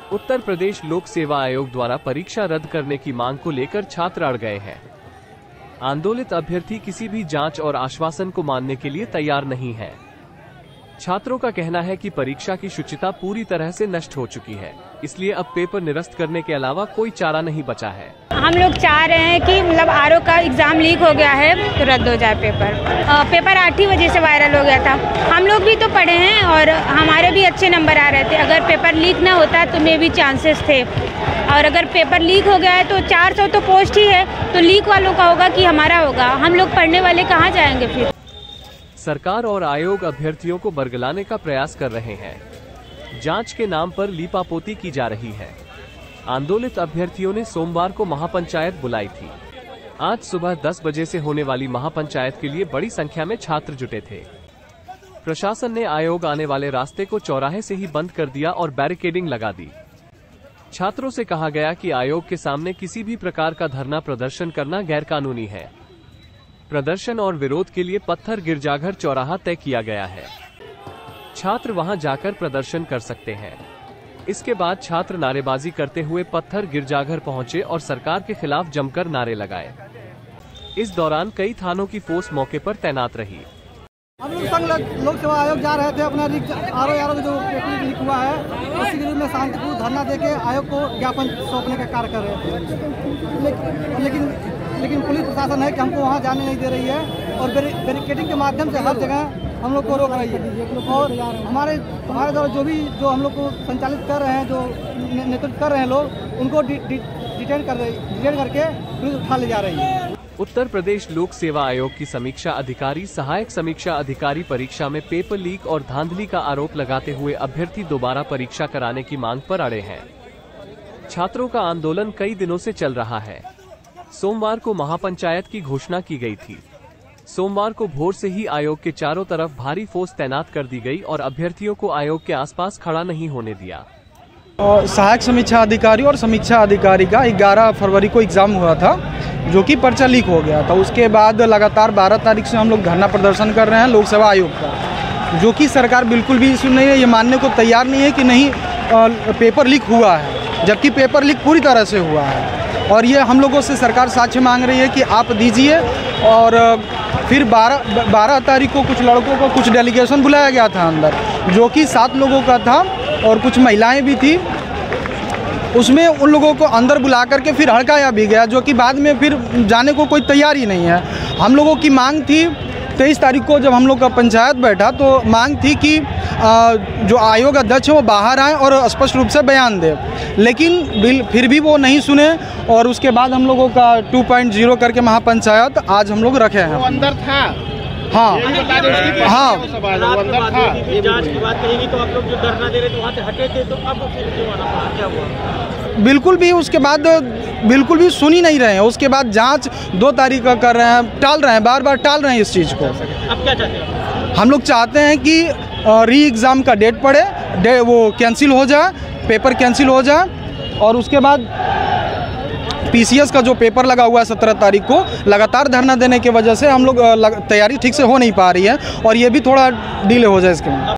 उत्तर प्रदेश लोक सेवा आयोग द्वारा परीक्षा रद्द करने की मांग को लेकर छात्र अड़ गए हैं। आंदोलित अभ्यर्थी किसी भी जांच और आश्वासन को मानने के लिए तैयार नहीं है। छात्रों का कहना है कि परीक्षा की शुचिता पूरी तरह से नष्ट हो चुकी है, इसलिए अब पेपर निरस्त करने के अलावा कोई चारा नहीं बचा है। हम लोग चाह रहे हैं कि मतलब आरओ का एग्जाम लीक हो गया है तो रद्द हो जाए पेपर 8 ही बजे से वायरल हो गया था। हम लोग भी तो पढ़े हैं और हमारे भी अच्छे नंबर आ रहे थे। अगर पेपर लीक ना होता तो मे भी चांसेस थे, और अगर पेपर लीक हो गया है तो 400 तो पोस्ट ही है, तो लीक वालों का होगा कि हमारा होगा। हम लोग पढ़ने वाले कहाँ जाएंगे फिर। सरकार और आयोग अभ्यर्थियों को बरगलाने का प्रयास कर रहे हैं। जांच के नाम पर लीपापोती की जा रही है। आंदोलित अभ्यर्थियों ने सोमवार को महापंचायत बुलाई थी। आज सुबह 10 बजे से होने वाली महापंचायत के लिए बड़ी संख्या में छात्र जुटे थे। प्रशासन ने आयोग आने वाले रास्ते को चौराहे से ही बंद कर दिया और बैरिकेडिंग लगा दी। छात्रों से कहा गया कि आयोग के सामने किसी भी प्रकार का धरना प्रदर्शन करना गैरकानूनी है। प्रदर्शन और विरोध के लिए पत्थर गिरजाघर चौराहा तय किया गया है। छात्र वहां जाकर प्रदर्शन कर सकते हैं। इसके बाद छात्र नारेबाजी करते हुए पत्थर गिरजाघर पहुंचे और सरकार के खिलाफ जमकर नारे लगाए। इस दौरान कई थानों की फोर्स मौके पर तैनात रही। हम लोग संघ लोक सेवा आयोग जा रहे थे, अपना आरओ जो पेपर लीक हुआ है उसी के विरुद्ध में शांतिपूर्ण धरना देके आयोग को ज्ञापन सौंपने का कार्य कर रहे थे। लेकिन पुलिस प्रशासन है कि हमको वहाँ जाने नहीं दे रही है और बैरिकेडिंग के माध्यम से हर जगह हम लोग को रोक रही है। और हमारे द्वारा जो हम लोग को संचालित कर रहे हैं, जो नेतृत्व कर रहे हैं लोग, उनको डिटेन करके पुलिस उठा ले जा रही है। उत्तर प्रदेश लोक सेवा आयोग की समीक्षा अधिकारी सहायक समीक्षा अधिकारी परीक्षा में पेपर लीक और धांधली का आरोप लगाते हुए अभ्यर्थी दोबारा परीक्षा कराने की मांग पर अड़े हैं। छात्रों का आंदोलन कई दिनों से चल रहा है। सोमवार को महापंचायत की घोषणा की गई थी। सोमवार को भोर से ही आयोग के चारों तरफ भारी फोर्स तैनात कर दी गई और अभ्यर्थियों को आयोग के आसपास खड़ा नहीं होने दिया। सहायक समीक्षा अधिकारी और समीक्षा अधिकारी का 11 फरवरी को एग्जाम हुआ था, जो कि पर्चा लीक हो गया था। उसके बाद लगातार 12 तारीख से हम लोग धरना प्रदर्शन कर रहे हैं लोक सेवा आयोग का, जो कि सरकार बिल्कुल भी सुन नहीं है, ये मानने को तैयार नहीं है कि नहीं पेपर लीक हुआ है, जबकि पेपर लीक पूरी तरह से हुआ है। और ये हम लोगों से सरकार साक्ष्य मांग रही है कि आप दीजिए। और फिर 12 तारीख को कुछ लड़कों को कुछ डेलीगेशन बुलाया गया था अंदर, जो कि 7 लोगों का था और कुछ महिलाएं भी थी। उसमें उन लोगों को अंदर बुला करके फिर हड़काया भी गया, जो कि बाद में फिर जाने को कोई तैयार ही नहीं है। हम लोगों की मांग थी 23 तारीख को जब हम लोग का पंचायत बैठा तो मांग थी कि जो आयोग अध्यक्ष है वो बाहर आए और स्पष्ट रूप से बयान दे, लेकिन फिर भी वो नहीं सुने। और उसके बाद हम लोगों का 2.0 करके महापंचायत आज हम लोग रखे हैं। वो अंदर था। हाँ हाँ, जांच की बात करेंगी तो आप लोग जो धरना दे रहे थे वहाँ से हटे थे, तो अब क्यों आना पड़ा, क्या हुआ? बिल्कुल भी उसके बाद बिल्कुल भी सुन ही नहीं रहे हैं। उसके बाद जांच 2 तारीख का कर रहे हैं, टाल रहे हैं, बार बार टाल रहे हैं इस चीज़ को। अब क्या चाहते हैं? हम लोग चाहते हैं कि री एग्ज़ाम का डेट पड़े, वो कैंसिल हो जाए, पेपर कैंसिल हो जाए। और उसके बाद पीसीएस का जो पेपर लगा हुआ है 17 तारीख को, लगातार धरना देने की वजह से हम लोग तैयारी ठीक से हो नहीं पा रही है और ये भी थोड़ा डिले हो जाए इसके में।